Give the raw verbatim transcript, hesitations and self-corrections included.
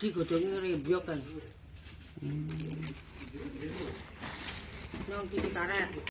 Di godhonge rembyok kan. Hmm. Nang iki karet.